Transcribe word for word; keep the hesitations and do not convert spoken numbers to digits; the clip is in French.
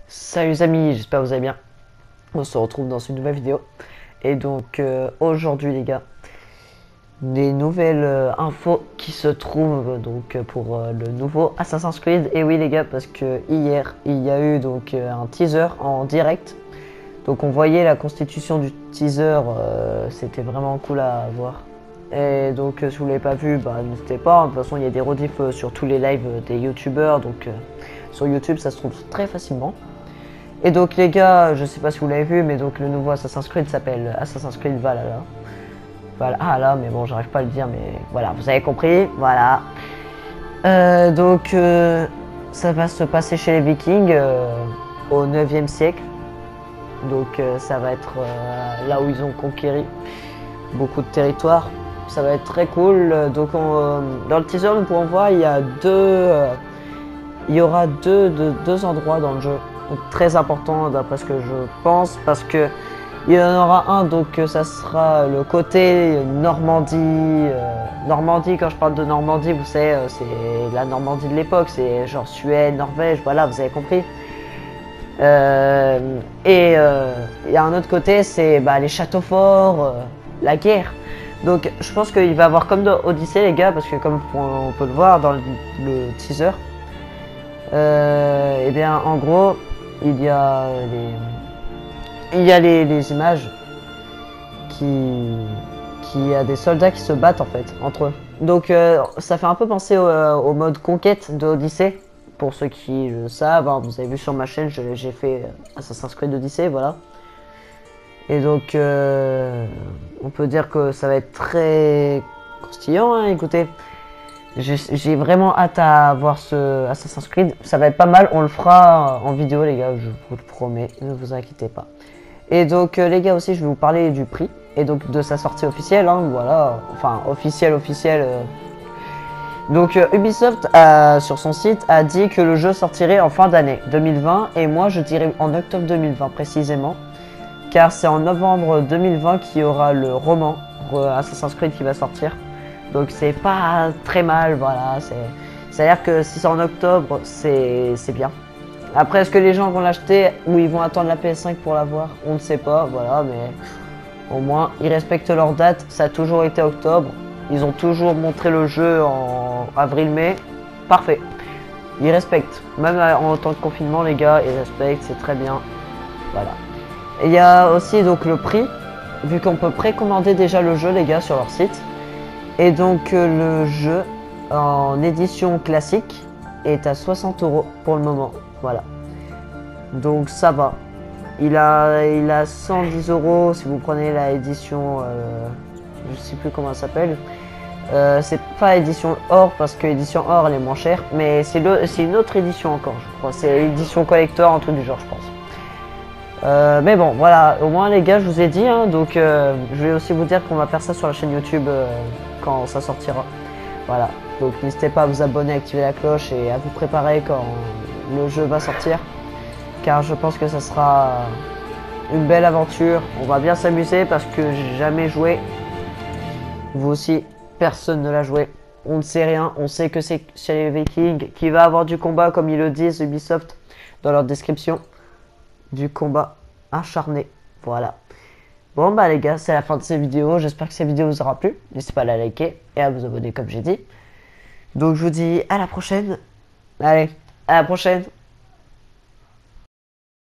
Salut les amis, j'espère que vous allez bien. On se retrouve dans une nouvelle vidéo. Et donc euh, aujourd'hui les gars, des nouvelles euh, infos qui se trouvent donc euh, pour euh, le nouveau Assassin's Creed. Et oui les gars, parce que hier il y a eu donc euh, un teaser en direct. Donc on voyait la constitution du teaser, euh, c'était vraiment cool à voir. Et donc euh, si vous l'avez pas vu, bah n'hésitez pas. De toute façon il y a des rediffs euh, sur tous les lives euh, des youtubeurs. Donc euh, sur YouTube ça se trouve très facilement. Et donc les gars, je sais pas si vous l'avez vu, mais donc le nouveau Assassin's Creed s'appelle Assassin's Creed Valhalla. Valhalla, mais bon, j'arrive pas à le dire, mais voilà, vous avez compris, voilà. Euh, donc euh, ça va se passer chez les Vikings euh, au neuvième siècle. Donc euh, ça va être euh, là où ils ont conquéri beaucoup de territoires. Ça va être très cool. Donc on, euh, dans le teaser, nous pouvons voir, il y a deux, euh, il y aura deux, deux, deux endroits dans le jeu. Donc, très important d'après ce que je pense, parce que il y en aura un, donc ça sera le côté Normandie. Euh, Normandie, quand je parle de Normandie, vous savez, euh, c'est la Normandie de l'époque, c'est genre Suède, Norvège, voilà, vous avez compris. Euh, et euh, il y a un autre côté, c'est bah, les châteaux forts, euh, la guerre. Donc je pense qu'il va y avoir comme dans Odyssey les gars, parce que comme on peut le voir dans le, le teaser, euh, et bien en gros il y a les, il y a les, les images qui, qui a des soldats qui se battent en fait entre eux. Donc euh, ça fait un peu penser au, au mode conquête de Odyssey. Pour ceux qui le savent, hein, vous avez vu sur ma chaîne, j'ai fait Assassin's Creed Odyssey, voilà. Et donc euh, on peut dire que ça va être très croustillant, hein, écoutez. J'ai vraiment hâte à voir ce Assassin's Creed. Ça va être pas mal. On le fera en vidéo, les gars. Je vous le promets. Ne vous inquiétez pas. Et donc, euh, les gars, aussi, je vais vous parler du prix. Et donc, de sa sortie officielle. Hein, voilà. Enfin, officielle, officielle. Euh. Donc, euh, Ubisoft, a, sur son site, a dit que le jeu sortirait en fin d'année deux mille vingt. Et moi, je dirais en octobre deux mille vingt, précisément. Car c'est en novembre deux mille vingt qu'il y aura le roman Assassin's Creed qui va sortir. Donc c'est pas très mal, voilà. C'est-à-dire que si c'est en octobre, c'est bien. Après, est-ce que les gens vont l'acheter ou ils vont attendre la P S cinq pour l'avoir? On ne sait pas, voilà, mais au moins ils respectent leur date. Ça a toujours été octobre. Ils ont toujours montré le jeu en avril-mai. Parfait. Ils respectent. Même en temps de confinement, les gars, ils respectent, c'est très bien. Voilà. Et il y a aussi donc le prix, vu qu'on peut précommander déjà le jeu, les gars, sur leur site. Et donc euh, le jeu en édition classique est à soixante euros pour le moment, voilà. Donc ça va. Il a, il a cent dix euros si vous prenez la édition, euh, je sais plus comment elle s'appelle. Euh, c'est pas édition or parce que édition or elle est moins chère, mais c'est une autre édition encore, je crois. C'est édition collector, un truc du genre, je pense. Euh, mais bon, voilà, au moins les gars, je vous ai dit, hein, donc euh, je vais aussi vous dire qu'on va faire ça sur la chaîne YouTube euh, quand ça sortira. Voilà, donc n'hésitez pas à vous abonner, à activer la cloche et à vous préparer quand le jeu va sortir. Car je pense que ça sera une belle aventure, on va bien s'amuser parce que j'ai jamais joué. Vous aussi, personne ne l'a joué. On ne sait rien, on sait que c'est chez les Vikings, qu'il va avoir du combat comme ils le disent Ubisoft dans leur description. Du combat acharné, voilà. Bon bah les gars, c'est la fin de cette vidéo. J'espère que cette vidéo vous aura plu. N'hésitez pas à la liker et à vous abonner comme j'ai dit. Donc je vous dis à la prochaine. Allez, à la prochaine.